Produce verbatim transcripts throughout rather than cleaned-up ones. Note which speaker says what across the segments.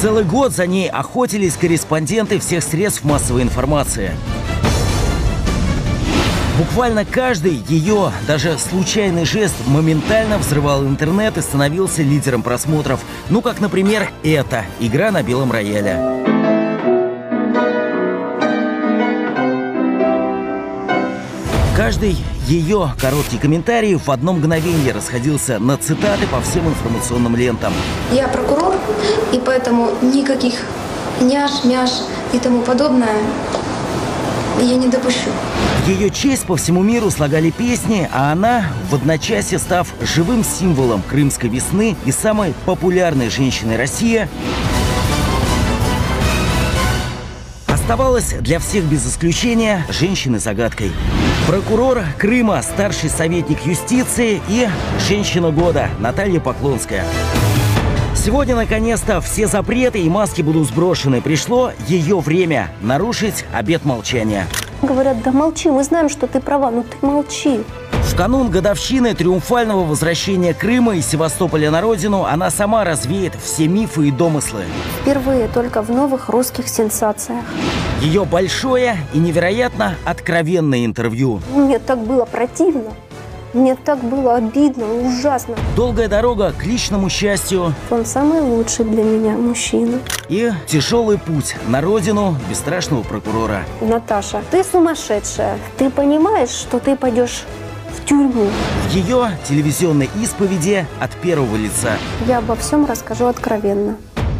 Speaker 1: Целый год за ней охотились корреспонденты всех средств массовой информации. Буквально каждый ее, даже случайный жест моментально взрывал интернет и становился лидером просмотров. Ну, как, например, эта игра на белом рояле. Каждый ее короткий комментарий в одно мгновение расходился на цитаты по всем информационным лентам.
Speaker 2: Я прокурор, и поэтому никаких няш, мяш и тому подобное я не допущу.
Speaker 1: В ее честь по всему миру слагали песни, а она, в одночасье став живым символом крымской весны и самой популярной женщиной России, оставалась для всех без исключения женщиной-загадкой. Прокурор Крыма, старший советник юстиции и женщина года Наталья Поклонская. Сегодня, наконец-то, все запреты и маски будут сброшены. Пришло ее время нарушить обет молчания.
Speaker 3: Говорят, да молчи, мы знаем, что ты права, но ты молчи.
Speaker 1: В канун годовщины триумфального возвращения Крыма и Севастополя на родину она сама развеет все мифы и домыслы.
Speaker 3: Впервые только в новых русских сенсациях.
Speaker 1: Ее большое и невероятно откровенное интервью.
Speaker 3: Мне так было противно. Мне так было обидно, ужасно.
Speaker 1: Долгая дорога к личному счастью.
Speaker 3: Он самый лучший для меня мужчина.
Speaker 1: И тяжелый путь на родину бесстрашного прокурора.
Speaker 3: Наташа, ты сумасшедшая. Ты понимаешь, что ты пойдешь в тюрьму?
Speaker 1: В ее телевизионной исповеди от первого лица.
Speaker 3: Я обо всем расскажу откровенно.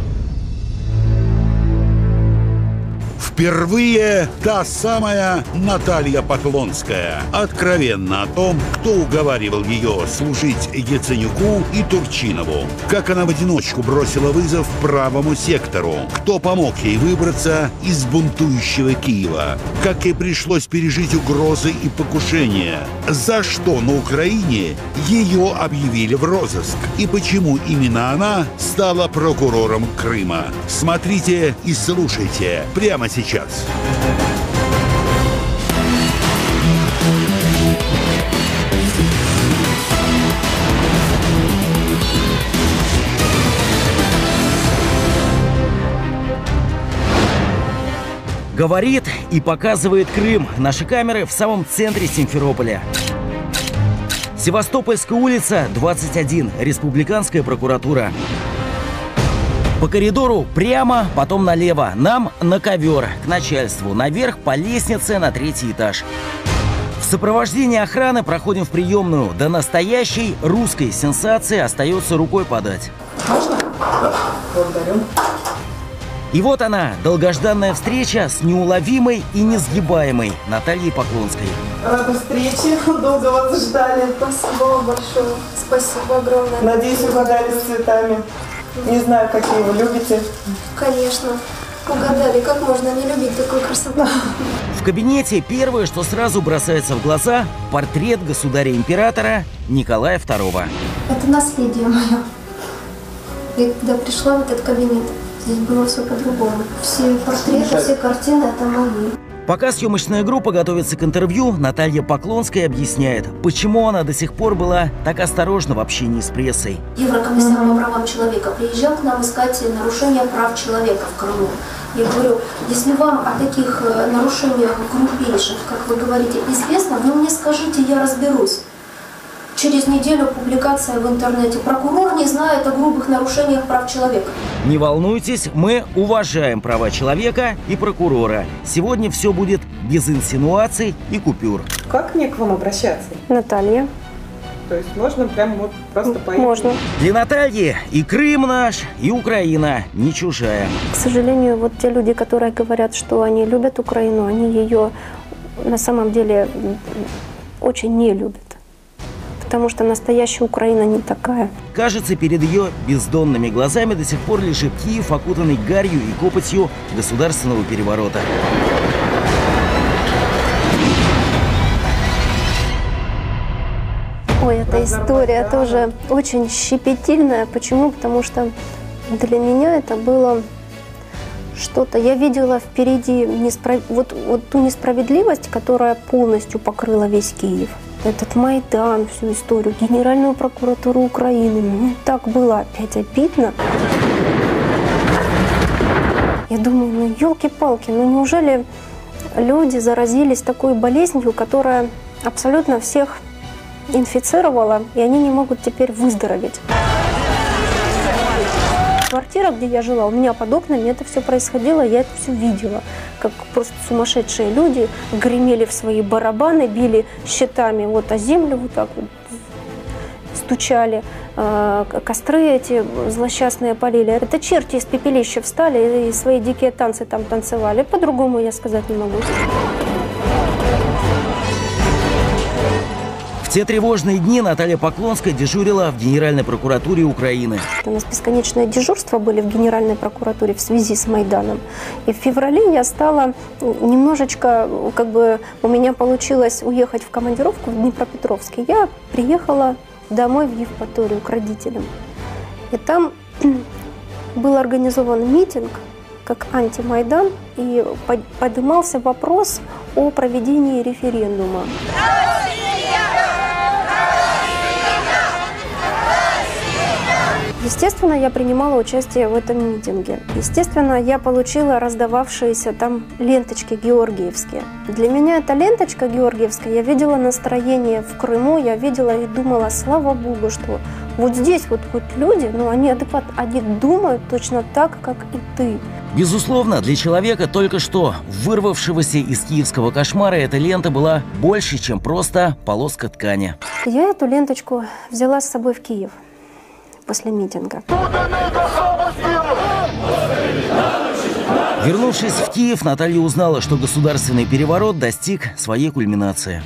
Speaker 4: Впервые та самая Наталья Поклонская откровенно о том, кто уговаривал ее служить Яценюку и Турчинову, как она в одиночку бросила вызов правому сектору, кто помог ей выбраться из бунтующего Киева, как ей пришлось пережить угрозы и покушения, за что на Украине ее объявили в розыск и почему именно она стала прокурором Крыма. Смотрите и слушайте прямо сейчас. Сейчас.
Speaker 1: Говорит и показывает Крым. Наши камеры в самом центре Симферополя. Севастопольская улица, двадцать один, Республиканская прокуратура. По коридору прямо, потом налево. Нам на ковер, к начальству. Наверх по лестнице на третий этаж. В сопровождении охраны проходим в приемную. До настоящей русской сенсации остается рукой подать.
Speaker 5: Можно? Да. Благодарю.
Speaker 1: И вот она, долгожданная встреча с неуловимой и несгибаемой Натальей Поклонской.
Speaker 5: Рада встрече. Долго вас ждали.
Speaker 2: Спасибо вам большое. Спасибо огромное.
Speaker 5: Надеюсь, угадали с цветами. Не знаю, какие вы любите.
Speaker 2: Конечно. Угадали, как можно не любить такую красоту.
Speaker 1: В кабинете первое, что сразу бросается в глаза – портрет государя-императора Николая второго.
Speaker 2: Это наследие мое. Я когда пришла в этот кабинет, здесь было все по-другому. Все портреты, все картины – это мои.
Speaker 1: Пока съемочная группа готовится к интервью, Наталья Поклонская объясняет, почему она до сих пор была так осторожна в общении с прессой.
Speaker 2: Еврокомиссар по правам человека приезжал к нам искать нарушения прав человека в Крыму. Я говорю, если вам о таких нарушениях грубейших, как вы говорите, известно, вы мне скажите, я разберусь. Через неделю публикация в интернете. Прокурор не знает о грубых нарушениях прав человека.
Speaker 1: Не волнуйтесь, мы уважаем права человека и прокурора. Сегодня все будет без инсинуаций и купюр.
Speaker 5: Как мне к вам обращаться?
Speaker 3: Наталья.
Speaker 5: То есть можно прям вот просто по имени?
Speaker 3: Можно.
Speaker 1: Для Натальи и Крым наш, и Украина не чужая.
Speaker 3: К сожалению, вот те люди, которые говорят, что они любят Украину, они ее на самом деле очень не любят. Потому что настоящая Украина не такая.
Speaker 1: Кажется, перед ее бездонными глазами до сих пор лежит Киев, окутанный гарью и копотью государственного переворота.
Speaker 3: Ой, эта история тоже очень щепетильная. Почему? Потому что для меня это было что-то. Я видела впереди несправ... вот, вот ту несправедливость, которая полностью покрыла весь Киев. Этот Майдан, всю историю, Генеральную прокуратуру Украины. Мне так было опять обидно. Я думаю, ну елки-палки, ну неужели люди заразились такой болезнью, которая абсолютно всех инфицировала, и они не могут теперь выздороветь. Квартира, где я жила, у меня под окнами это все происходило, я это все видела. Как просто сумасшедшие люди гремели в свои барабаны, били щитами вот о землю, вот так вот стучали, костры эти злосчастные полили. Это черти из пепелища встали и свои дикие танцы там танцевали. По-другому я сказать не могу.
Speaker 1: В те тревожные дни Наталья Поклонская дежурила в Генеральной прокуратуре Украины.
Speaker 3: У нас бесконечные дежурства были в Генеральной прокуратуре в связи с Майданом. И в феврале я стала немножечко, как бы у меня получилось уехать в командировку в Днепропетровск. Я приехала домой в Евпаторию к родителям. И там был организован митинг, как антимайдан, и поднимался вопрос о проведении референдума. Естественно, я принимала участие в этом митинге. Естественно, я получила раздававшиеся там ленточки георгиевские. Для меня эта ленточка георгиевская, я видела настроение в Крыму, я видела и думала, слава Богу, что вот здесь вот хоть люди, но они адекватно, они думают точно так, как и ты.
Speaker 1: Безусловно, для человека, только что вырвавшегося из киевского кошмара, эта лента была больше, чем просто полоска ткани.
Speaker 3: Я эту ленточку взяла с собой в Киев после митинга.
Speaker 1: Вернувшись в Киев, Наталья узнала, что государственный переворот достиг своей кульминации.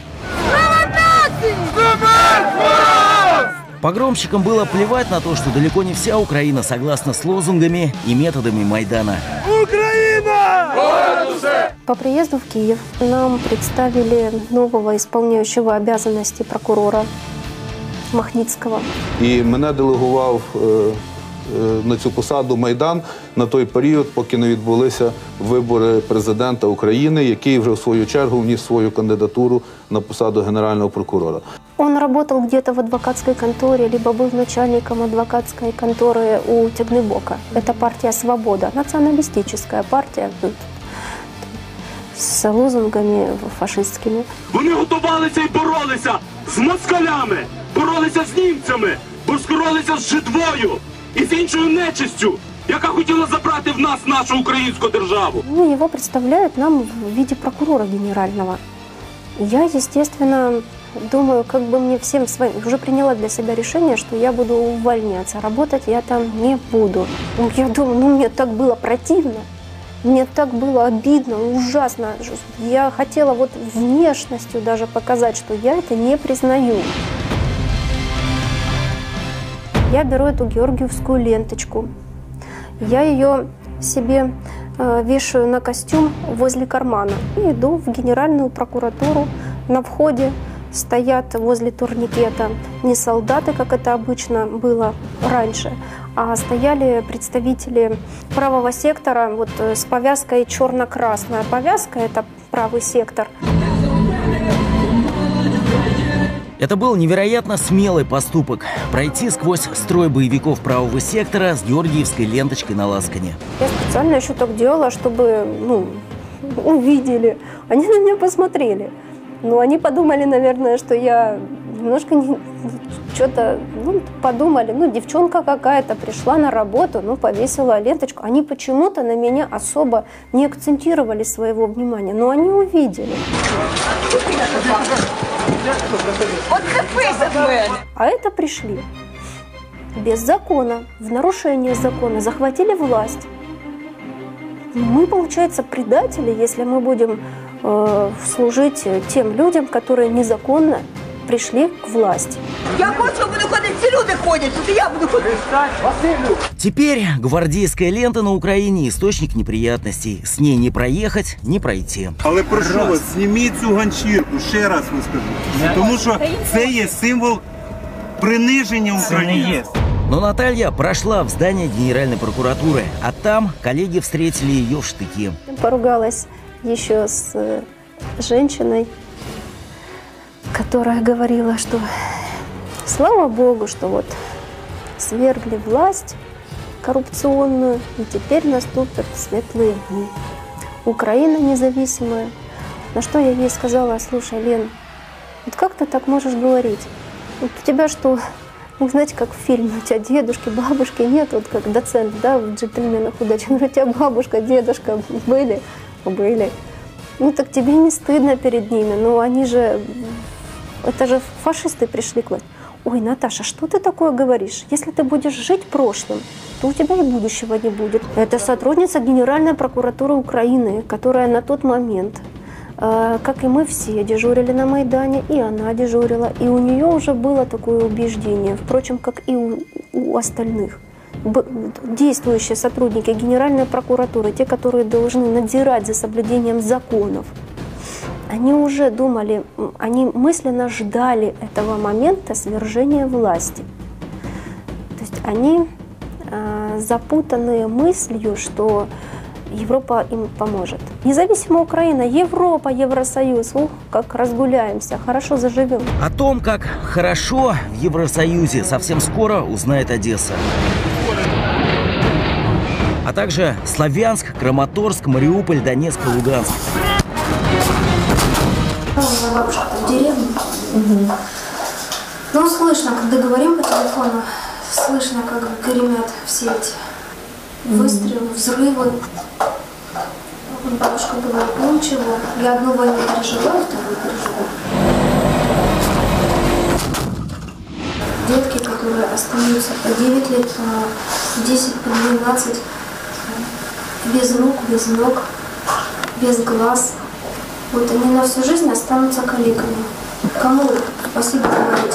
Speaker 1: Погромщикам было плевать на то, что далеко не вся Украина согласна с лозунгами и методами Майдана. Украина!
Speaker 3: По приезду в Киев нам представили нового исполняющего обязанности прокурора Махніцького.
Speaker 6: І мене делегував е, е, на цю посаду Майдан на той період, поки не відбулися вибори президента України, який вже в свою чергу вніс свою кандидатуру на посаду генерального прокурора.
Speaker 3: Он работал где-то в адвокатской конторе, либо был начальником адвокатской конторы у Тягнебока. Это партия «Свобода», националистическая партия с лозунгами фашистскими.
Speaker 7: Вони готувалися і боролися з москалями, боролися з німцями, боролися з жидвою і з іншою нечистю, яка хотіла забрати в нас нашу українську державу.
Speaker 3: Ну, его представляют нам в виде прокурора генерального. Я, естественно, думаю, как бы мне всем своим... Уже приняла для себя решение, что я буду увольняться. Работать я там не буду. Я думаю, ну, мне так было противно. Мне так было обидно, ужасно. Я хотела вот внешностью даже показать, что я это не признаю. Я беру эту георгиевскую ленточку. Я ее себе э, вешаю на костюм возле кармана. И иду в Генеральную прокуратуру. На входе стоят возле турникета не солдаты, как это обычно было раньше, а стояли представители правого сектора вот, с повязкой черно-красная. Повязка – это правый сектор.
Speaker 1: Это был невероятно смелый поступок – пройти сквозь строй боевиков правого сектора с георгиевской ленточкой на лацкане.
Speaker 3: Я специально еще так делала, чтобы ну, увидели. Они на меня посмотрели. Но они подумали, наверное, что я немножко не, что-то, ну, подумали, ну, девчонка какая-то пришла на работу, ну, повесила ленточку. Они почему-то на меня особо не акцентировали своего внимания, но они увидели. А это пришли без закона, в нарушение закона, захватили власть. Мы, получается, предатели, если мы будем э, служить тем людям, которые незаконно пришли к власти.
Speaker 8: Я хочу, буду ходить, все люди ходят, тут и я буду ходить.
Speaker 1: Теперь гвардейская лента на Украине – источник неприятностей. С ней не проехать, не пройти.
Speaker 9: Але прошу вас, зніміть цю ганчірку, ще раз вам скажу. Тому що це є символ приниження України.
Speaker 1: Но Наталья прошла в здание Генеральной прокуратуры, а там коллеги встретили ее в штыки.
Speaker 3: Поругалась еще с женщиной, которая говорила, что слава Богу, что вот свергли власть, коррупционную, и теперь наступят светлые дни. Украина независимая. На что я ей сказала: слушай, Лен, вот как ты так можешь говорить? Вот у тебя что, ну, знаете, как в фильме, у тебя дедушки, бабушки нет, вот как доцент, да, в «Джентльменах удачи». У тебя бабушка, дедушка были? Были. Ну так тебе не стыдно перед ними, ну они же, это же фашисты пришли к власти. Ой, Наташа, что ты такое говоришь? Если ты будешь жить прошлым, то у тебя и будущего не будет. Это сотрудница Генеральной прокуратуры Украины, которая на тот момент, э, как и мы все, дежурили на Майдане, и она дежурила, и у нее уже было такое убеждение, впрочем, как и у, у остальных. Действующие сотрудники Генеральной прокуратуры, те, которые должны надзирать за соблюдением законов, они уже думали, они мысленно ждали этого момента свержения власти. То есть они э, запутанные мыслью, что Европа им поможет. Независимая Украина, Европа, Евросоюз, ух, как разгуляемся, хорошо заживем.
Speaker 1: О том, как хорошо в Евросоюзе, совсем скоро узнает Одесса. А также Славянск, Краматорск, Мариуполь, Донецк и Луганск.
Speaker 2: У меня бабушка в деревне. Угу. Ну, слышно, когда говорим по телефону, слышно, как гремят все эти выстрелы, взрывы. Бабушка говорит: ну ничего, я одну войну пережила, вторую переживу. Детки, которые остаются по девять лет, по десять, по двенадцать, без рук, без ног, без глаз. Вот они на всю жизнь останутся калеками. Кому спасибо говорить?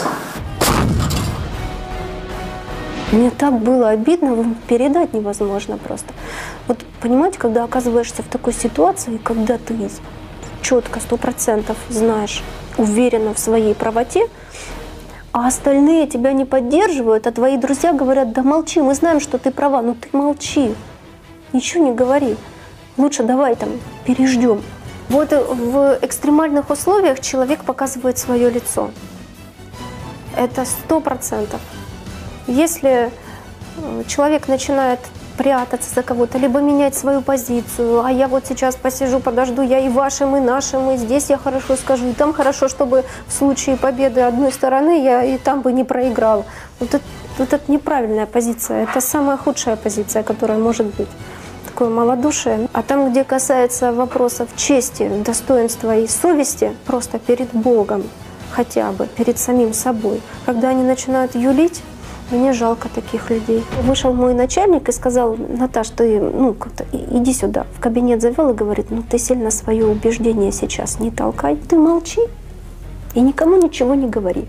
Speaker 3: Мне так было обидно, передать невозможно просто. Вот понимаете, когда оказываешься в такой ситуации, когда ты четко, сто процентов знаешь, уверена в своей правоте, а остальные тебя не поддерживают, а твои друзья говорят: да молчи, мы знаем, что ты права, но ты молчи, ничего не говори, лучше давай там переждем. Вот в экстремальных условиях человек показывает свое лицо. Это сто процентов. Если человек начинает прятаться за кого-то, либо менять свою позицию, а я вот сейчас посижу, подожду, я и вашим, и нашим, и здесь я хорошо скажу, и там хорошо, чтобы в случае победы одной стороны я и там бы не проиграл. Вот это, вот это неправильная позиция, это самая худшая позиция, которая может быть. Такое малодушие. А там, где касается вопросов чести, достоинства и совести, просто перед Богом, хотя бы перед самим собой, когда они начинают юлить, мне жалко таких людей. Вышел мой начальник и сказал: Наташ, ты ну, как-то иди сюда. В кабинет завел и говорит: ну ты сильно свое убеждение сейчас не толкай, ты молчи и никому ничего не говори.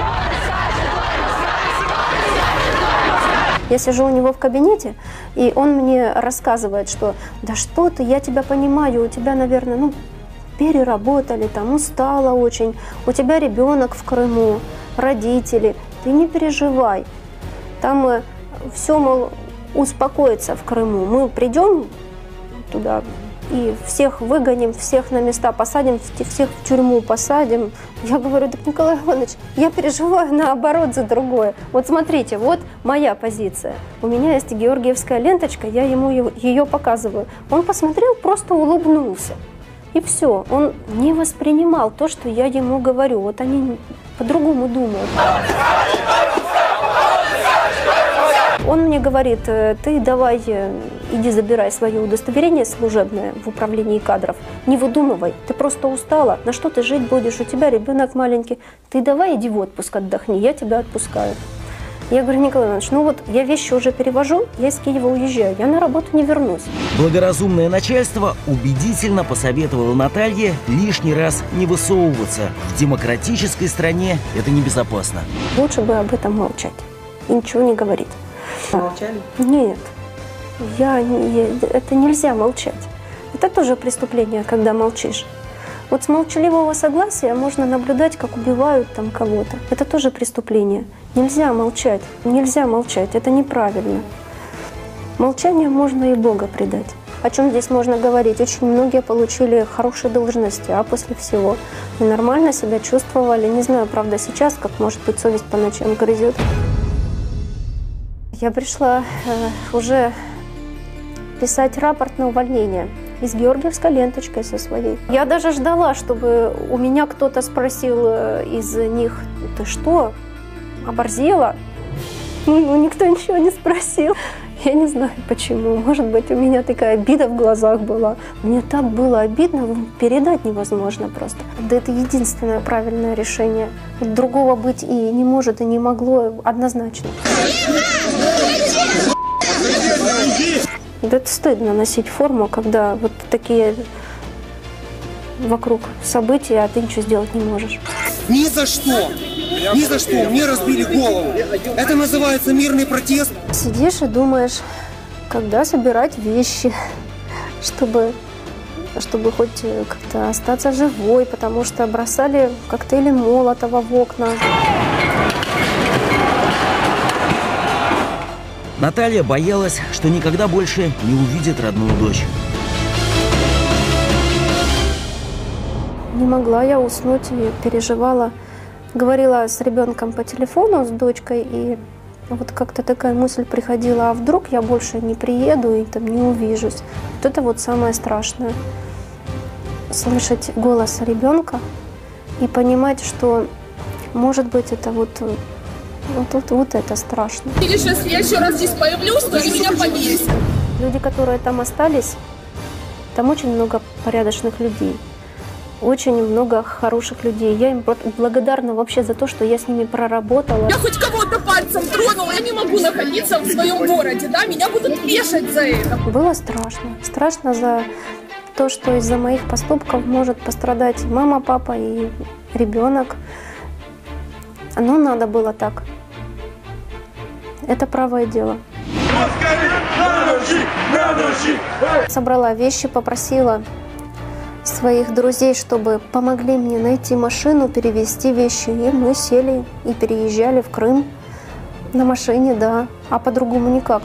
Speaker 3: Я сижу у него в кабинете, и он мне рассказывает, что да что ты, я тебя понимаю, у тебя, наверное, ну, переработали, там, устала очень, у тебя ребенок в Крыму, родители, ты не переживай. Там э, все, мол, успокоится в Крыму. Мы придем туда и всех выгоним, всех на места посадим, всех в тюрьму посадим. Я говорю: так, Николай Иванович, я переживаю наоборот за другое. Вот смотрите, вот моя позиция. У меня есть георгиевская ленточка, я ему ее показываю. Он посмотрел, просто улыбнулся. И все, он не воспринимал то, что я ему говорю. Вот они по-другому думают. Он мне говорит: ты давай, иди забирай свое удостоверение служебное в управлении кадров, не выдумывай, ты просто устала, на что ты жить будешь, у тебя ребенок маленький, ты давай иди в отпуск отдохни, я тебя отпускаю. Я говорю: Николай Иванович, ну вот я вещи уже перевожу, я из Киева уезжаю, я на работу не вернусь.
Speaker 1: Благоразумное начальство убедительно посоветовало Наталье лишний раз не высовываться. В демократической стране это небезопасно.
Speaker 3: Лучше бы об этом молчать и ничего не говорить.
Speaker 5: Молчали?
Speaker 3: Нет, я, я, это нельзя молчать. Это тоже преступление, когда молчишь. Вот с молчаливого согласия можно наблюдать, как убивают там кого-то. Это тоже преступление. Нельзя молчать, нельзя молчать, это неправильно. Молчание можно и Бога предать. О чем здесь можно говорить? Очень многие получили хорошие должности, а после всего и нормально себя чувствовали. Не знаю, правда, сейчас, как, может быть, совесть по ночам грызет. Я пришла э, уже писать рапорт на увольнение и с георгиевской ленточкой со своей. Я даже ждала, чтобы у меня кто-то спросил из них: ты что, оборзела? Ну, никто ничего не спросил. Я не знаю почему. Может быть, у меня такая обида в глазах была. Мне так было обидно, передать невозможно просто. Да это единственное правильное решение. Другого быть и не может, и не могло однозначно. Да это стыдно носить форму, когда вот такие вокруг события, а ты ничего сделать не можешь.
Speaker 10: Ни за что! Ни за что! Мне разбили голову! Это называется мирный протест!
Speaker 3: Сидишь и думаешь, когда собирать вещи, чтобы, чтобы хоть как-то остаться живой, потому что бросали коктейли Молотова в окна.
Speaker 1: Наталья боялась, что никогда больше не увидит родную дочь.
Speaker 3: Не могла я уснуть и переживала. Говорила с ребенком по телефону, с дочкой, и вот как-то такая мысль приходила: а вдруг я больше не приеду и там не увижусь. Вот это вот самое страшное. Слышать голос ребенка и понимать, что, может быть, это вот, вот, вот, вот это страшно.
Speaker 11: Или сейчас я еще раз здесь появлюсь, то они меня повесят.
Speaker 3: Люди, которые там остались, там очень много порядочных людей. Очень много хороших людей. Я им благодарна вообще за то, что я с ними проработала.
Speaker 11: Я хоть кого-то пальцем тронула, я не могу находиться в своем городе, да? Меня будут вешать за это.
Speaker 3: Было страшно. Страшно за то, что из-за моих поступков может пострадать и мама, папа, и ребенок. Но надо было так. Это правое дело. Собрала вещи, попросила своих друзей, чтобы помогли мне найти машину, перевезти вещи. И мы сели и переезжали в Крым на машине, да. А по-другому никак.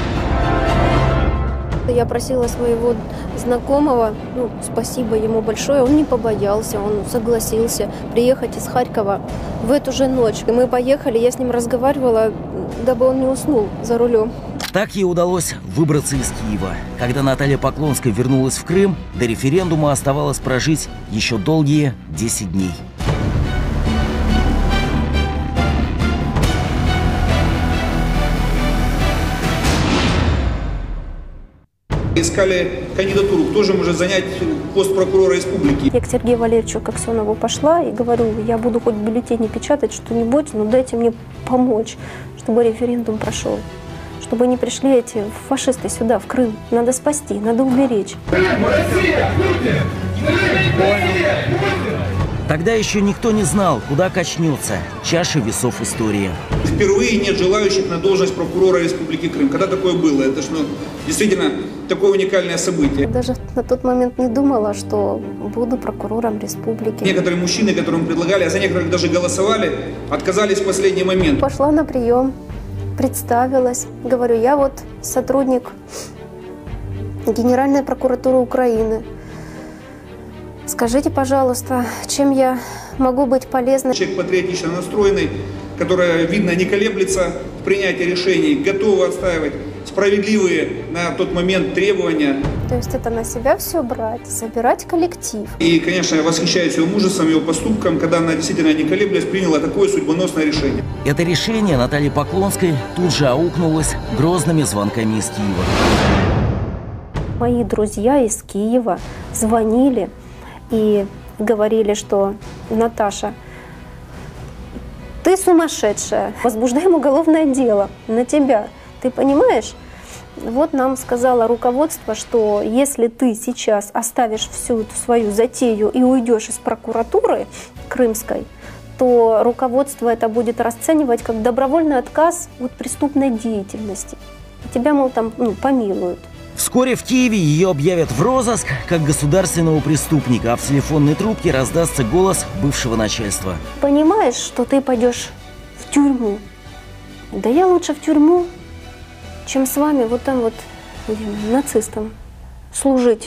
Speaker 3: Я просила своего знакомого, ну, спасибо ему большое, он не побоялся, он согласился приехать из Харькова в эту же ночь. И мы поехали, я с ним разговаривала, дабы он не уснул за рулем.
Speaker 1: Так ей удалось выбраться из Киева. Когда Наталья Поклонская вернулась в Крым, до референдума оставалось прожить еще долгие десять дней.
Speaker 12: Искали кандидатуру, кто же может занять пост прокурора республики.
Speaker 3: Я к Сергею Валерьевичу Коксонову пошла и говорю: я буду хоть в бюллетене печатать что-нибудь, но дайте мне помочь, чтобы референдум прошел. Чтобы не пришли эти фашисты сюда, в Крым. Надо спасти, надо уберечь.
Speaker 1: Тогда еще никто не знал, куда качнется чаша весов истории.
Speaker 12: Впервые нет желающих на должность прокурора Республики Крым. Когда такое было? Это ж, ну, действительно такое уникальное событие.
Speaker 3: Даже на тот момент не думала, что буду прокурором республики.
Speaker 12: Некоторые мужчины, которым предлагали, а за некоторых даже голосовали, отказались в последний момент.
Speaker 3: Пошла на прием, представилась. Говорю: я вот сотрудник Генеральной прокуратуры Украины. Скажите, пожалуйста, чем я могу быть полезна?
Speaker 12: Человек патриотично настроенный, который, видно, не колеблется в принятии решений, готов отстаивать справедливые на тот момент требования.
Speaker 3: То есть это на себя все брать, собирать коллектив.
Speaker 12: И, конечно, я восхищаюсь его мужеством, его поступком, когда она действительно, не колеблясь, приняла такое судьбоносное решение.
Speaker 1: Это решение Натальи Поклонской тут же аукнулось грозными звонками из Киева.
Speaker 3: Мои друзья из Киева звонили и говорили, что: Наташа, ты сумасшедшая, возбуждаем уголовное дело на тебя. Ты понимаешь? Вот нам сказало руководство, что если ты сейчас оставишь всю эту свою затею и уйдешь из прокуратуры крымской, то руководство это будет расценивать как добровольный отказ от преступной деятельности. И тебя, мол, там, ну, помилуют.
Speaker 1: Вскоре в Киеве ее объявят в розыск как государственного преступника, а в телефонной трубке раздастся голос бывшего начальства.
Speaker 3: Понимаешь, что ты пойдешь в тюрьму? Да я лучше в тюрьму, чем с вами вот там вот, нацистам, служить.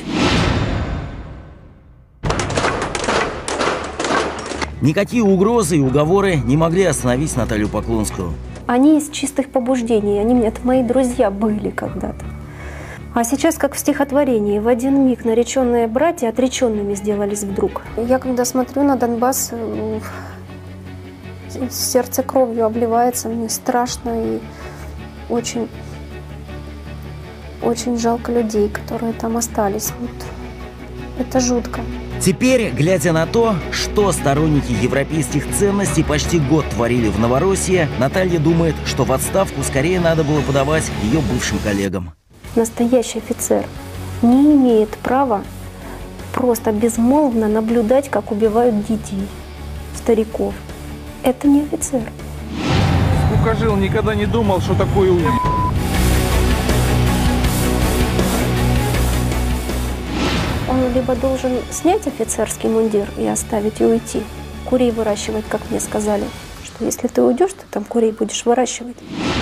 Speaker 1: Никакие угрозы и уговоры не могли остановить Наталью Поклонскую.
Speaker 3: они из чистых побуждений, они это мои друзья были когда-то. А сейчас, как в стихотворении, в один миг нареченные братья отреченными сделались вдруг. Я когда смотрю на Донбасс, сердце кровью обливается, мне страшно и очень, очень жалко людей, которые там остались. Вот. Это жутко.
Speaker 1: Теперь, глядя на то, что сторонники европейских ценностей почти год творили в Новороссии, Наталья думает, что в отставку скорее надо было подавать ее бывшим коллегам.
Speaker 3: Настоящий офицер не имеет права просто безмолвно наблюдать, как убивают детей, стариков. Это не офицер.
Speaker 13: Сколько жил, никогда не думал, что такое увидел.
Speaker 3: Он либо должен снять офицерский мундир и оставить и уйти, курей выращивать, как мне сказали, что если ты уйдешь, ты там курей будешь выращивать.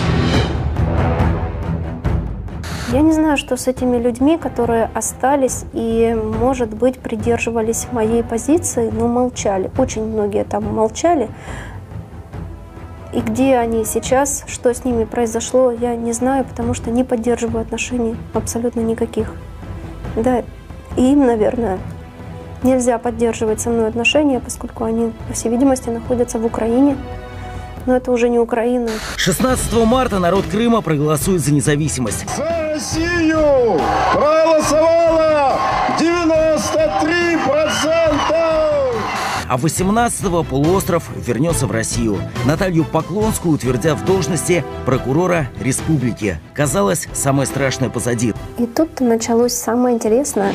Speaker 3: Я не знаю, что с этими людьми, которые остались и, может быть, придерживались моей позиции, но молчали. Очень многие там молчали. И где они сейчас, что с ними произошло, я не знаю, потому что не поддерживаю отношений абсолютно никаких. Да, и им, наверное, нельзя поддерживать со мной отношения, поскольку они, по всей видимости, находятся в Украине. Но это уже не Украина.
Speaker 1: шестнадцатого марта народ Крыма проголосует за независимость.
Speaker 14: За Россию проголосовало девяносто три процента!
Speaker 1: А восемнадцатого полуостров вернется в Россию. Наталью Поклонскую утвердят в должности прокурора республики. Казалось, самое страшное позади.
Speaker 3: И тут началось самое интересное.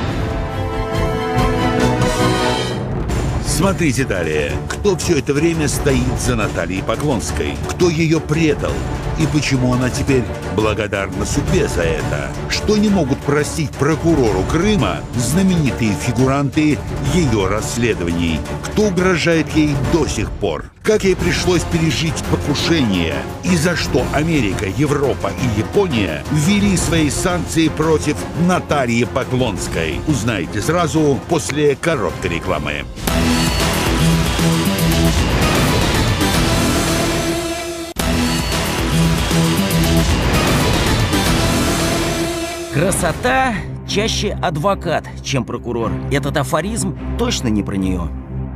Speaker 4: Смотрите далее. Кто все это время стоит за Натальей Поклонской? Кто ее предал? И почему она теперь благодарна судьбе за это? Что не могут простить прокурору Крыма знаменитые фигуранты ее расследований? Кто угрожает ей до сих пор? Как ей пришлось пережить покушение? И за что Америка, Европа и Япония ввели свои санкции против Натальи Поклонской? Узнаете сразу после короткой рекламы.
Speaker 1: Красота чаще адвокат, чем прокурор. Этот афоризм точно не про нее.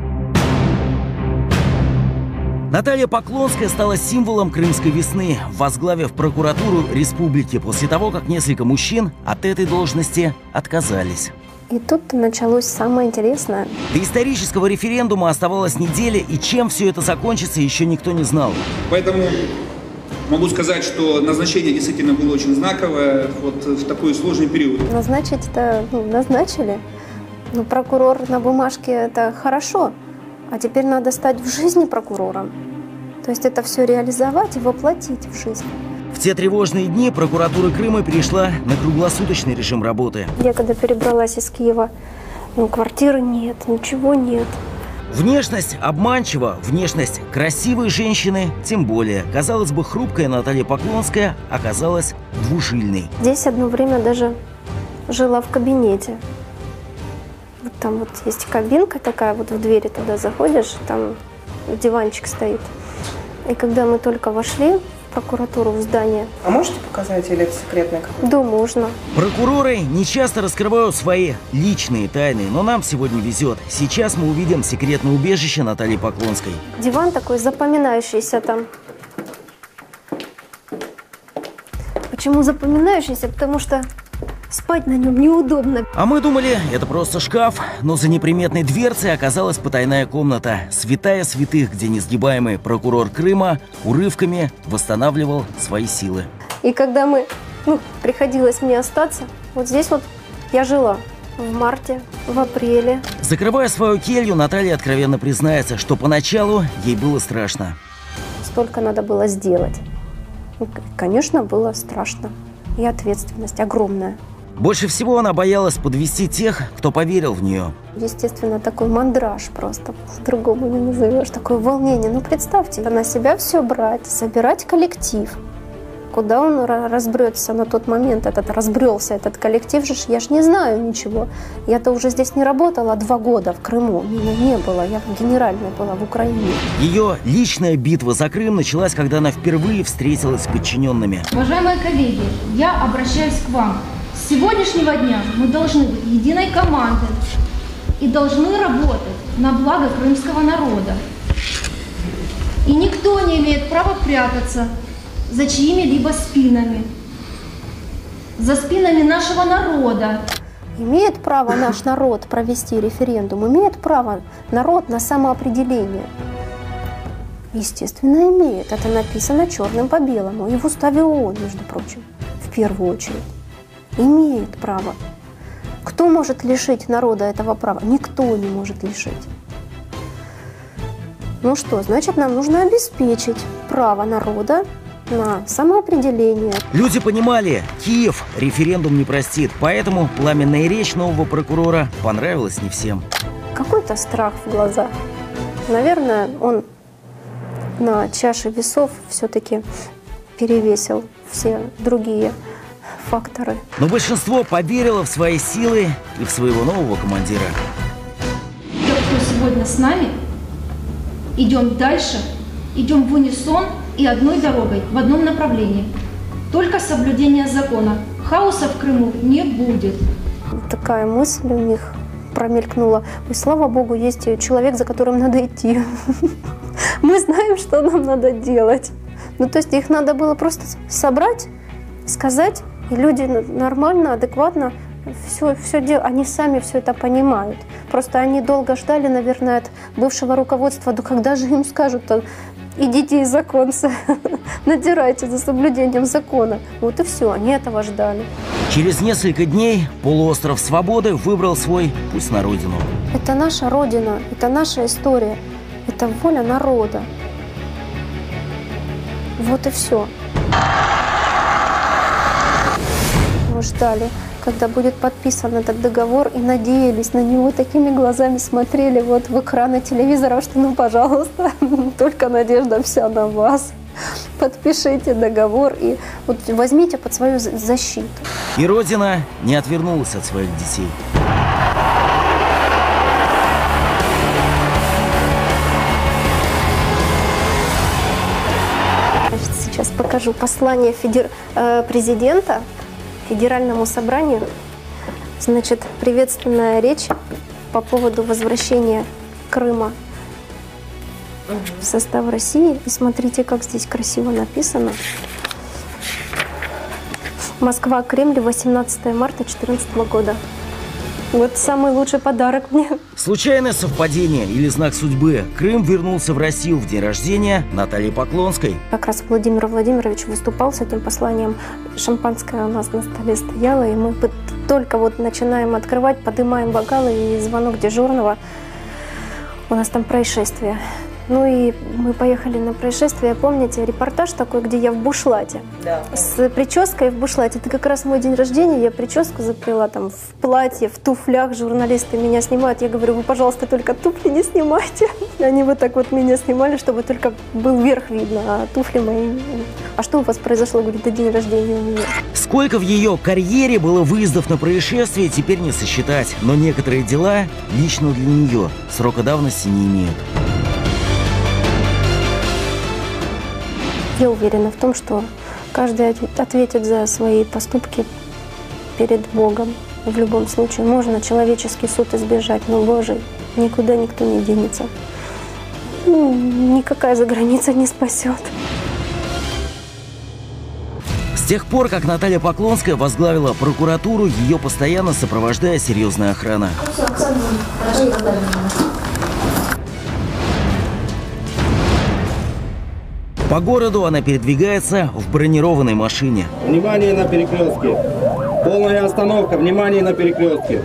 Speaker 1: Наталья Поклонская стала символом крымской весны, возглавив прокуратуру республики после того, как несколько мужчин от этой должности отказались.
Speaker 3: И тут началось самое интересное.
Speaker 1: До исторического референдума оставалась неделя, и чем все это закончится, еще никто не знал.
Speaker 12: Поэтому могу сказать, что назначение действительно было очень знаковое вот в такой сложный период.
Speaker 3: Назначить-то ну, назначили. Но прокурор на бумажке – это хорошо. А теперь надо стать в жизни прокурором. То есть это все реализовать и воплотить в жизнь.
Speaker 1: В те тревожные дни прокуратура Крыма перешла на круглосуточный режим работы.
Speaker 3: Я когда перебралась из Киева, ну, квартиры нет, ничего нет.
Speaker 1: Внешность обманчива, внешность красивой женщины тем более. Казалось бы, хрупкая Наталья Поклонская оказалась двужильной.
Speaker 3: Здесь одно время даже жила в кабинете. Вот там вот есть кабинка такая, вот в двери туда заходишь, там диванчик стоит. И когда мы только вошли в прокуратуру, в здание...
Speaker 5: А можете показать, или это секретное какое-то?
Speaker 3: Да, можно.
Speaker 1: Прокуроры не часто раскрывают свои личные тайны, но нам сегодня везет. Сейчас мы увидим секретное убежище Натальи Поклонской.
Speaker 3: Диван такой запоминающийся там. Почему запоминающийся? Потому что спать на нем неудобно.
Speaker 1: А мы думали, это просто шкаф, но за неприметной дверцей оказалась потайная комната. Святая святых, где несгибаемый прокурор Крыма урывками восстанавливал свои силы.
Speaker 3: И когда мы, ну, приходилось мне остаться, вот здесь вот я жила в марте, в апреле.
Speaker 1: Закрывая свою келью, Наталья откровенно признается, что поначалу ей было страшно.
Speaker 3: Столько надо было сделать. Конечно, было страшно. И ответственность огромная.
Speaker 1: Больше всего она боялась подвести тех, кто поверил в нее.
Speaker 3: Естественно, такой мандраж просто, по-другому не назовешь, такое волнение. Ну, представьте, на себя все брать, собирать коллектив, куда он разбрется на тот момент, этот разбрелся, этот коллектив же, я ж не знаю ничего. Я-то уже здесь не работала два года в Крыму, меня не было, я генеральная была в Украине.
Speaker 1: Ее личная битва за Крым началась, когда она впервые встретилась с подчиненными.
Speaker 15: Уважаемые коллеги, я обращаюсь к вам. С сегодняшнего дня мы должны быть единой командой и должны работать на благо крымского народа. И никто не имеет права прятаться за чьими-либо спинами, за спинами нашего народа.
Speaker 3: Имеет право наш народ провести референдум, имеет право народ на самоопределение. Естественно, имеет. Это написано черным по белому. И в уставе ООН, между прочим, в первую очередь. Имеет право. Кто может лишить народа этого права? Никто не может лишить. Ну что, значит, нам нужно обеспечить право народа на самоопределение.
Speaker 1: Люди понимали, Киев референдум не простит, поэтому пламенная речь нового прокурора понравилась не всем.
Speaker 3: Какой-то страх в глазах. Наверное, он на чаше весов все-таки перевесил все другие факторы.
Speaker 1: Но большинство поверило в свои силы и в своего нового командира.
Speaker 15: Те, кто сегодня с нами, идем дальше, идем в унисон и одной дорогой, в одном направлении. Только соблюдение закона. Хаоса в Крыму не будет.
Speaker 3: Такая мысль у них промелькнула. И слава богу, есть человек, за которым надо идти. Мы знаем, что нам надо делать. Ну, то есть их надо было просто собрать, сказать, и люди нормально, адекватно все, все делают. Они сами все это понимают. Просто они долго ждали, наверное, от бывшего руководства, да когда же им скажут-то, идите из законца, надирайте за соблюдением закона. Вот и все, они этого ждали.
Speaker 1: Через несколько дней полуостров Свободы выбрал свой путь на родину.
Speaker 3: Это наша родина, это наша история, это воля народа. Вот и все. Мы ждали, когда будет подписан этот договор, и надеялись на него, такими глазами смотрели вот в экраны телевизора, что ну, пожалуйста, только надежда вся на вас. Подпишите договор и вот возьмите под свою защиту.
Speaker 1: И Родина не отвернулась от своих детей.
Speaker 3: Сейчас покажу послание федер... президента Федеральному собранию. Значит, приветственная речь по поводу возвращения Крыма в состав России. И смотрите, как здесь красиво написано. Москва, Кремль, восемнадцатое марта две тысячи четырнадцатого года. Вот самый лучший подарок мне.
Speaker 1: Случайное совпадение или знак судьбы? Крым вернулся в Россию в день рождения Натальи Поклонской.
Speaker 3: Как раз Владимир Владимирович выступал с этим посланием. Шампанское у нас на столе стояло, и мы только вот начинаем открывать, поднимаем бокалы, и звонок дежурного. У нас там происшествие. Ну и мы поехали на происшествие. Помните репортаж такой, где я в бушлате? Да. С прической в бушлате. Это как раз мой день рождения. Я прическу заплела там в платье, в туфлях. Журналисты меня снимают. Я говорю, вы, пожалуйста, только туфли не снимайте. Они вот так вот меня снимали, чтобы только был верх видно, а туфли мои... А что у вас произошло? Говорит, это день рождения у меня.
Speaker 1: Сколько в ее карьере было выездов на происшествия, теперь не сосчитать. Но некоторые дела лично для нее срока давности не имеют.
Speaker 3: Я уверена в том, что каждый ответит за свои поступки перед Богом. В любом случае можно человеческий суд избежать, но Божий никуда никто не денется. Ну, никакая заграница не спасет.
Speaker 1: С тех пор, как Наталья Поклонская возглавила прокуратуру, ее постоянно сопровождает серьезная охрана. По городу она передвигается в бронированной машине.
Speaker 16: Внимание на перекрестке. Полная остановка. Внимание на перекрестке.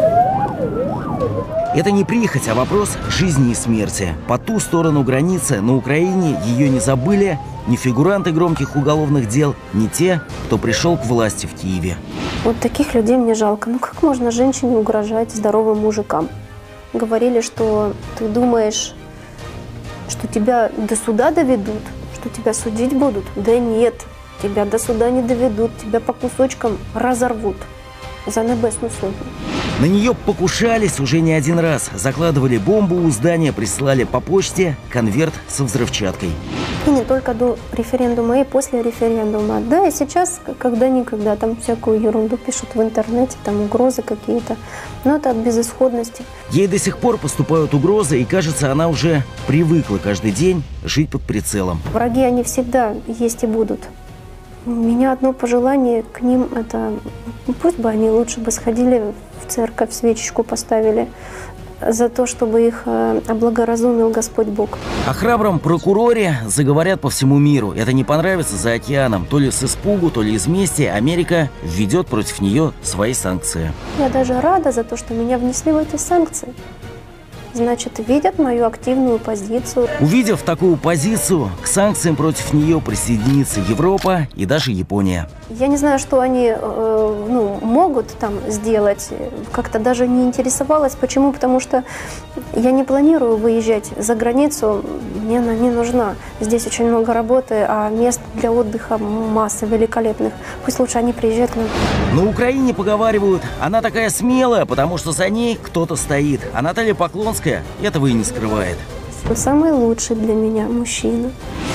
Speaker 1: Это не прихоть, а вопрос жизни и смерти. По ту сторону границы на Украине ее не забыли ни фигуранты громких уголовных дел, ни те, кто пришел к власти в Киеве.
Speaker 3: Вот таких людей мне жалко. Ну как можно женщине угрожать здоровым мужикам? Говорили, что ты думаешь, что тебя до суда доведут, что тебя судить будут? Да нет, тебя до суда не доведут, тебя по кусочкам разорвут за небесную сотню.
Speaker 1: На нее покушались уже не один раз. Закладывали бомбу у здания, присылали по почте конверт со взрывчаткой.
Speaker 3: И не только до референдума, и после референдума. Да, и сейчас, когда-никогда, там всякую ерунду пишут в интернете, там угрозы какие-то. Но это от безысходности.
Speaker 1: Ей до сих пор поступают угрозы, и, кажется, она уже привыкла каждый день жить под прицелом.
Speaker 3: Враги, они всегда есть и будут. У меня одно пожелание к ним – это пусть бы они лучше бы сходили в церковь, свечечку поставили за то, чтобы их облагоразумил Господь Бог.
Speaker 1: О храбром прокуроре заговорят по всему миру. Это не понравится за океаном. То ли с испугу, то ли из мести Америка введет против нее свои санкции.
Speaker 3: Я даже рада за то, что меня внесли в эти санкции. Значит, видят мою активную позицию.
Speaker 1: Увидев такую позицию, к санкциям против нее присоединится Европа и даже Япония.
Speaker 3: Я не знаю, что они э, ну, могут там сделать. Как-то даже не интересовалась. Почему? Потому что я не планирую выезжать за границу. Мне она не нужна. Здесь очень много работы, а мест для отдыха масса великолепных. Пусть лучше они приезжают к нам.
Speaker 1: На Украине поговаривают, она такая смелая, потому что за ней кто-то стоит. А Наталья Поклонская этого и не скрывает.
Speaker 3: Самый лучший для меня мужчина.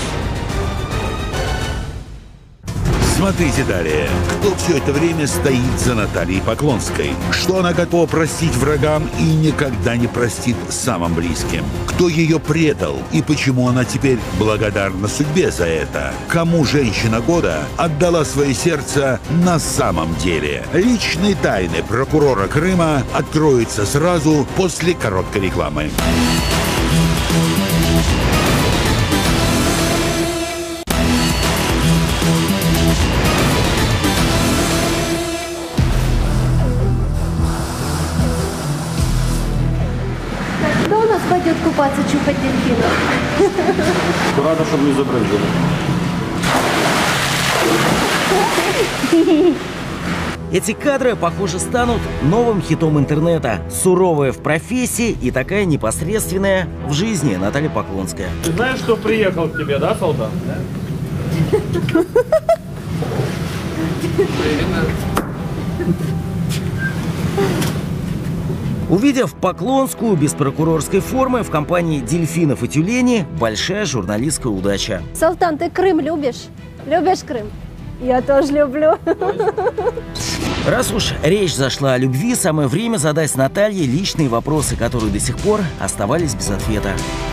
Speaker 4: Смотрите далее. Кто все это время стоит за Натальей Поклонской? Что она готова простить врагам и никогда не простит самым близким? Кто ее предал и почему она теперь благодарна судьбе за это? Кому женщина года отдала свое сердце на самом деле? Личные тайны прокурора Крыма откроются сразу после короткой рекламы.
Speaker 3: Пойдет купаться, чухать дельфинов.
Speaker 16: Рада, чтобы не забрызгали.
Speaker 1: Эти кадры, похоже, станут новым хитом интернета. Суровая в профессии и такая непосредственная в жизни Наталья Поклонская.
Speaker 13: Ты знаешь, что приехал к тебе, да, солдат?
Speaker 1: Увидев Поклонскую без прокурорской формы в компании дельфинов и тюленей, большая журналистская удача.
Speaker 3: Салтан, ты Крым любишь? Любишь Крым? Я тоже люблю.
Speaker 1: Раз уж речь зашла о любви, самое время задать Наталье личные вопросы, которые до сих пор оставались без ответа.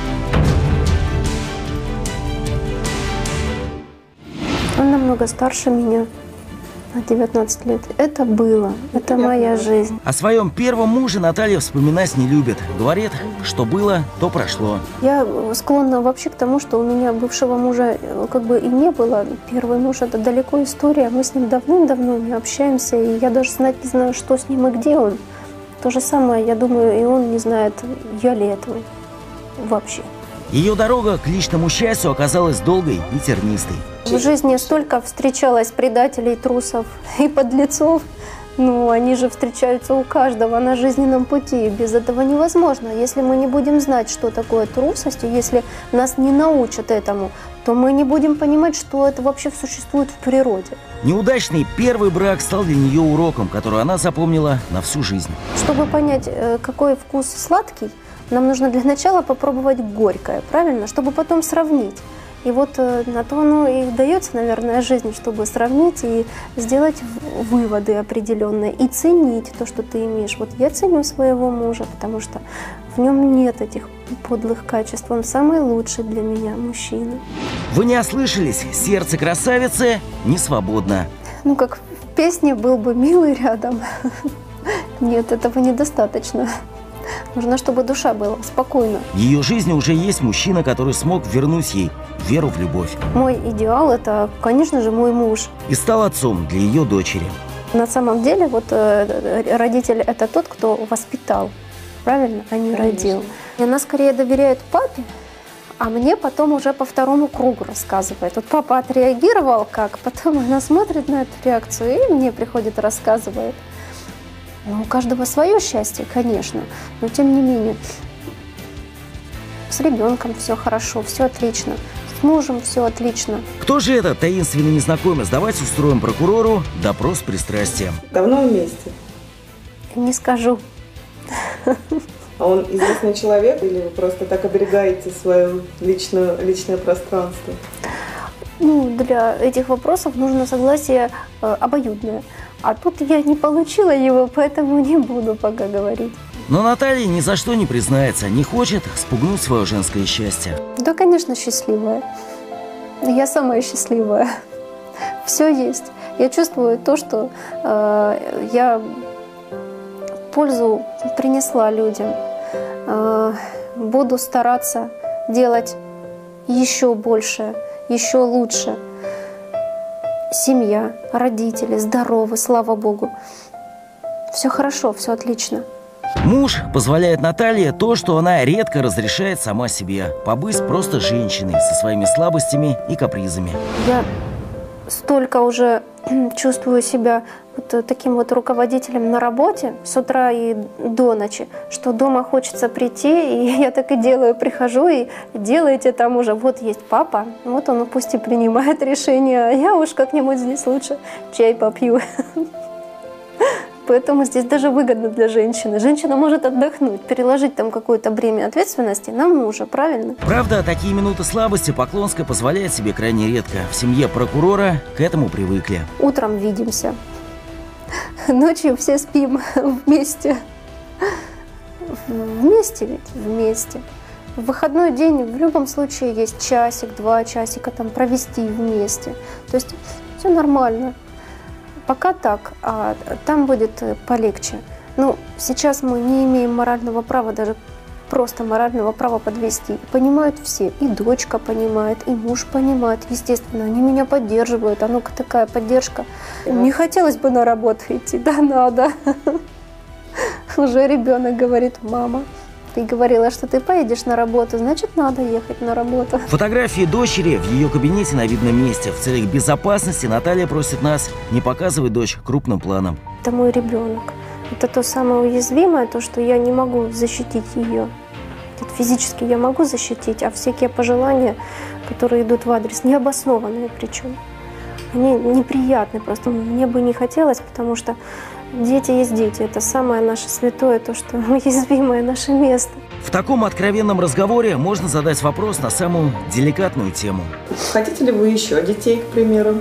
Speaker 3: Он намного старше меня. На девятнадцать лет. Это было. Это моя жизнь.
Speaker 1: О своем первом муже Наталья вспоминать не любит. Говорит, что было, то прошло.
Speaker 3: Я склонна вообще к тому, что у меня бывшего мужа как бы и не было. Первый муж – это далеко история. Мы с ним давным-давно не общаемся. И я даже знать не знаю, что с ним и где он. То же самое, я думаю, и он не знает, я ли этого вообще.
Speaker 1: Ее дорога к личному счастью оказалась долгой и тернистой.
Speaker 3: В жизни столько встречалось предателей, трусов и подлецов. Ну, они же встречаются у каждого на жизненном пути. Без этого невозможно. Если мы не будем знать, что такое трусость, и если нас не научат этому, то мы не будем понимать, что это вообще существует в природе.
Speaker 1: Неудачный первый брак стал для нее уроком, который она запомнила на всю жизнь.
Speaker 3: Чтобы понять, какой вкус сладкий, нам нужно для начала попробовать горькое, правильно? Чтобы потом сравнить. И вот на то оно и дается, наверное, жизнь, чтобы сравнить и сделать выводы определенные, и ценить то, что ты имеешь. Вот я ценю своего мужа, потому что в нем нет этих подлых качеств. Он самый лучший для меня мужчина.
Speaker 1: Вы не ослышались, сердце красавицы не свободно.
Speaker 3: Ну, как в песне «Был бы милый рядом». Нет, этого недостаточно. Нужно, чтобы душа была спокойна.
Speaker 1: В ее жизни уже есть мужчина, который смог вернуть ей веру в любовь.
Speaker 3: Мой идеал – это, конечно же, мой муж.
Speaker 1: И стал отцом для ее дочери.
Speaker 3: На самом деле, вот родитель – это тот, кто воспитал, правильно, а не родил. И она скорее доверяет папе, а мне потом уже по второму кругу рассказывает. Вот папа отреагировал как, потом она смотрит на эту реакцию и мне приходит и рассказывает. Ну, у каждого свое счастье, конечно, но тем не менее с ребенком все хорошо, все отлично. С мужем все отлично.
Speaker 1: Кто же этот таинственный незнакомец? Давайте устроим прокурору допрос с пристрастием.
Speaker 5: Давно вместе?
Speaker 3: Не скажу.
Speaker 5: А он известный человек или вы просто так оберегаете свое личное, личное пространство?
Speaker 3: Ну, для этих вопросов нужно согласие э, обоюдное. А тут я не получила его, поэтому не буду пока говорить.
Speaker 1: Но Наталья ни за что не признается, не хочет спугнуть свое женское счастье.
Speaker 3: Да, конечно, счастливая. Я самая счастливая. Все есть. Я чувствую то, что э, я пользу принесла людям. Э, буду стараться делать еще больше, еще лучше. Семья, родители, здоровы, слава Богу. Все хорошо, все отлично.
Speaker 1: Муж позволяет Наталье то, что она редко разрешает сама себе. Побыть просто женщиной со своими слабостями и капризами.
Speaker 3: Я столько уже чувствую себя вот таким вот руководителем на работе с утра и до ночи, что дома хочется прийти, и я так и делаю, прихожу и делаете там уже, вот есть папа, вот он пусть и принимает решение, а я уж как-нибудь здесь лучше чай попью. Поэтому здесь даже выгодно для женщины. Женщина может отдохнуть, переложить там какое-то бремя ответственности на мужа, правильно?
Speaker 1: Правда, такие минуты слабости Поклонская позволяет себе крайне редко. В семье прокурора к этому привыкли.
Speaker 3: Утром видимся. Ночью все спим вместе. Вместе ведь? Вместе. В выходной день в любом случае есть часик, два часика там провести вместе. То есть все нормально. Пока так, а там будет полегче. Ну, сейчас мы не имеем морального права, даже просто морального права подвести. Понимают все, и дочка понимает, и муж понимает, естественно, они меня поддерживают. А ну-ка такая поддержка. Не хотелось бы на работу идти, да надо. Уже ребенок говорит: мама, ты говорила, что ты поедешь на работу, значит, надо ехать на работу.
Speaker 1: Фотографии дочери в ее кабинете на видном месте. В целях безопасности Наталья просит нас не показывать дочь крупным планом.
Speaker 3: Это мой ребенок. Это то самое уязвимое, то, что я не могу защитить ее. Это физически я могу защитить, а всякие пожелания, которые идут в адрес, необоснованные причем, они неприятны просто. Мне бы не хотелось, потому что дети есть дети. Это самое наше святое, то, что уязвимое наше место.
Speaker 1: В таком откровенном разговоре можно задать вопрос на самую деликатную тему.
Speaker 5: Хотите ли вы еще детей, к примеру?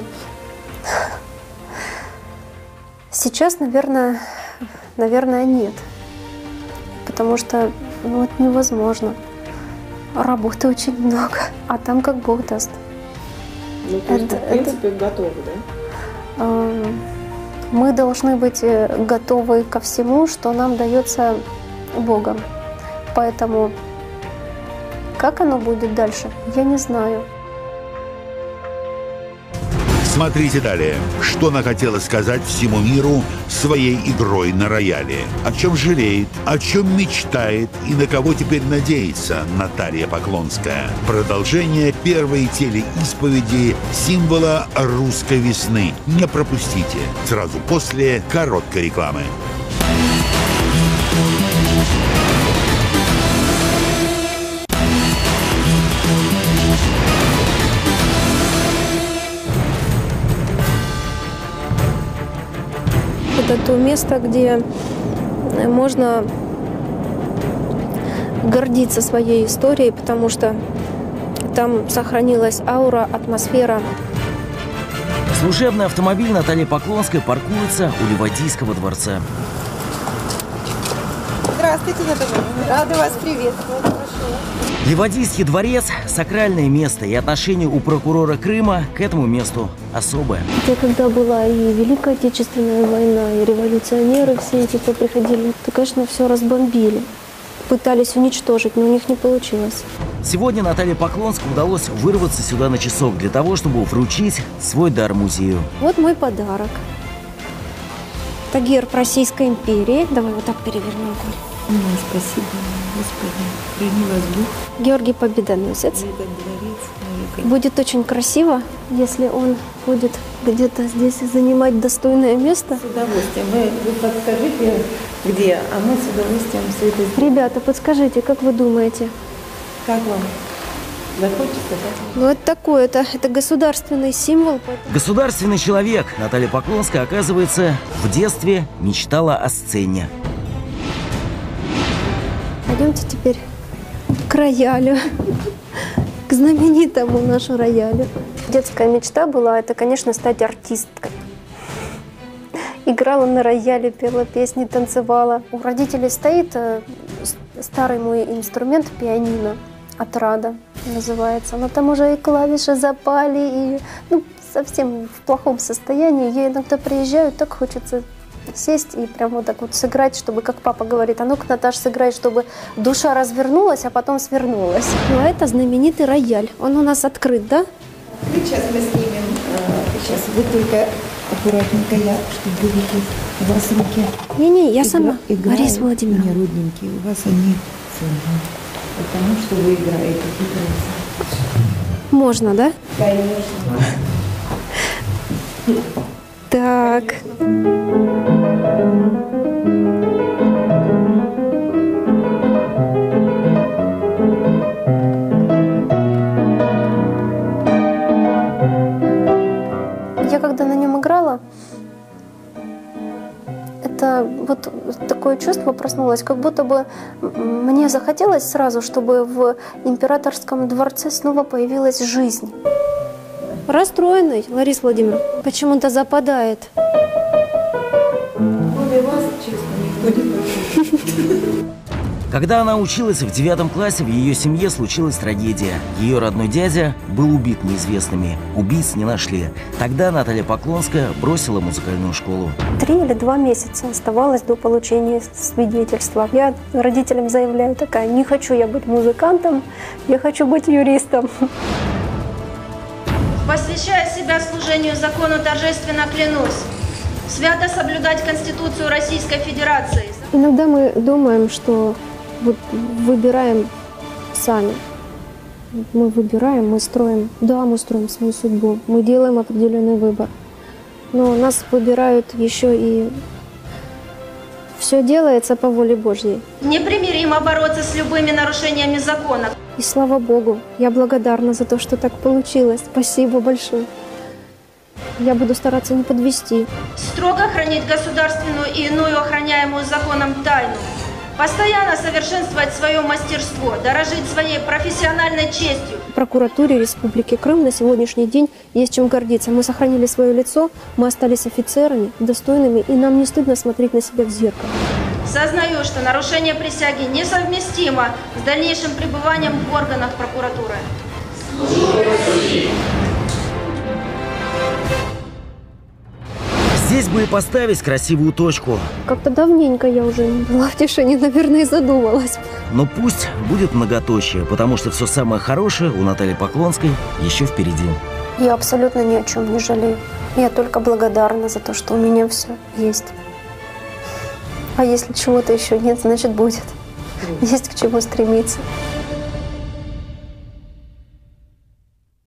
Speaker 3: Сейчас, наверное, наверное, нет. Потому что ну, это невозможно. Работы очень много. А там как Бог даст.
Speaker 5: Ну, то есть,
Speaker 3: это,
Speaker 5: в принципе, это... готовы, да?
Speaker 3: Мы должны быть готовы ко всему, что нам дается Богом. Поэтому как оно будет дальше, я не знаю.
Speaker 4: Смотрите далее. Что она хотела сказать всему миру своей игрой на рояле? О чем жалеет, о чем мечтает и на кого теперь надеется Наталья Поклонская? Продолжение первой телеисповеди символа русской весны. Не пропустите. Сразу после короткой рекламы.
Speaker 3: Это то место, где можно гордиться своей историей, потому что там сохранилась аура, атмосфера.
Speaker 1: Служебный автомобиль Натальи Поклонской паркуется у Ливадийского дворца.
Speaker 5: Здравствуйте, Наталья. Рада вас приветствовать.
Speaker 1: Ливадийский дворец – сакральное место, и отношение у прокурора Крыма к этому месту особое.
Speaker 3: Хотя когда была и Великая Отечественная война, и революционеры все эти, кто приходили, то, конечно, все разбомбили. Пытались уничтожить, но у них не получилось.
Speaker 1: Сегодня Наталье Поклонской удалось вырваться сюда на часок для того, чтобы вручить свой дар музею.
Speaker 3: Вот мой подарок. Это герб Российской империи. Давай вот так перевернем.
Speaker 17: Ну, спасибо, Господи. Храни вас Бог.
Speaker 3: Георгий Победоносец.
Speaker 17: Дворец,
Speaker 3: будет очень красиво, если он будет где-то здесь занимать достойное место.
Speaker 17: С удовольствием. Вы, вы подскажите, где, а мы с удовольствием все это сделаем.
Speaker 3: Ребята, подскажите, как вы думаете?
Speaker 17: Как вам? Захочется, да?
Speaker 3: Ну, это такое, это, это государственный символ.
Speaker 1: Государственный человек Наталья Поклонская, оказывается, в детстве мечтала о сцене.
Speaker 3: Пойдемте теперь к роялю, к знаменитому нашему роялю. Детская мечта была, это, конечно, стать артисткой. Играла на рояле, пела песни, танцевала. У родителей стоит старый мой инструмент, пианино, отрада называется. Но там уже и клавиши запали, и ну, совсем в плохом состоянии. Я иногда приезжаю, так хочется сесть и прям вот так вот сыграть, чтобы, как папа говорит, а ну-ка, Наташа, сыграй, чтобы душа развернулась, а потом свернулась. Ну, а это знаменитый рояль. Он у нас открыт, да?
Speaker 17: Сейчас мы снимем. Сейчас вы только аккуратненько, я, чтобы вы видели, у вас руки.
Speaker 3: Не-не, я
Speaker 17: игра,
Speaker 3: сама. Лариса Владимировна.
Speaker 17: Они родненькие, у вас они сильные. Потому что вы играете прекрасно.
Speaker 3: Можно, да?
Speaker 17: Конечно.
Speaker 3: Так. Я когда на нем играла, это вот такое чувство проснулось, как будто бы мне захотелось сразу, чтобы в императорском дворце снова появилась жизнь. Расстроенный, Лариса Владимировна, почему-то западает.
Speaker 17: Кроме вас, честно, никто не хочет.
Speaker 1: Когда она училась в девятом классе, в ее семье случилась трагедия. Ее родной дядя был убит неизвестными. Убийц не нашли. Тогда Наталья Поклонская бросила музыкальную школу.
Speaker 3: Три или два месяца оставалось до получения свидетельства. Я родителям заявляю такая: не хочу я быть музыкантом, я хочу быть юристом.
Speaker 15: Посвящая себя служению закону, торжественно клянусь свято соблюдать Конституцию Российской Федерации.
Speaker 3: Иногда мы думаем, что вот выбираем сами. Мы выбираем, мы строим, да, мы строим свою судьбу, мы делаем определенный выбор. Но нас выбирают еще и все делается по воле Божьей.
Speaker 15: Непримиримо бороться с любыми нарушениями закона.
Speaker 3: И слава Богу, я благодарна за то, что так получилось. Спасибо большое. Я буду стараться не подвести.
Speaker 15: Строго хранить государственную и иную охраняемую законом тайну. Постоянно совершенствовать свое мастерство, дорожить своей профессиональной честью.
Speaker 3: В прокуратуре Республики Крым на сегодняшний день есть чем гордиться. Мы сохранили свое лицо, мы остались офицерами, достойными, и нам не стыдно смотреть на себя в зеркало.
Speaker 15: Сознаю, что нарушение присяги несовместимо с дальнейшим пребыванием в органах прокуратуры.
Speaker 1: Здесь бы и поставить красивую точку.
Speaker 3: Как-то давненько я уже не была в тишине, наверное, и задумалась.
Speaker 1: Но пусть будет многоточие, потому что все самое хорошее у Натальи Поклонской еще впереди.
Speaker 3: Я абсолютно ни о чем не жалею. Я только благодарна за то, что у меня все есть. А если чего-то еще нет, значит будет. Есть к чему стремиться.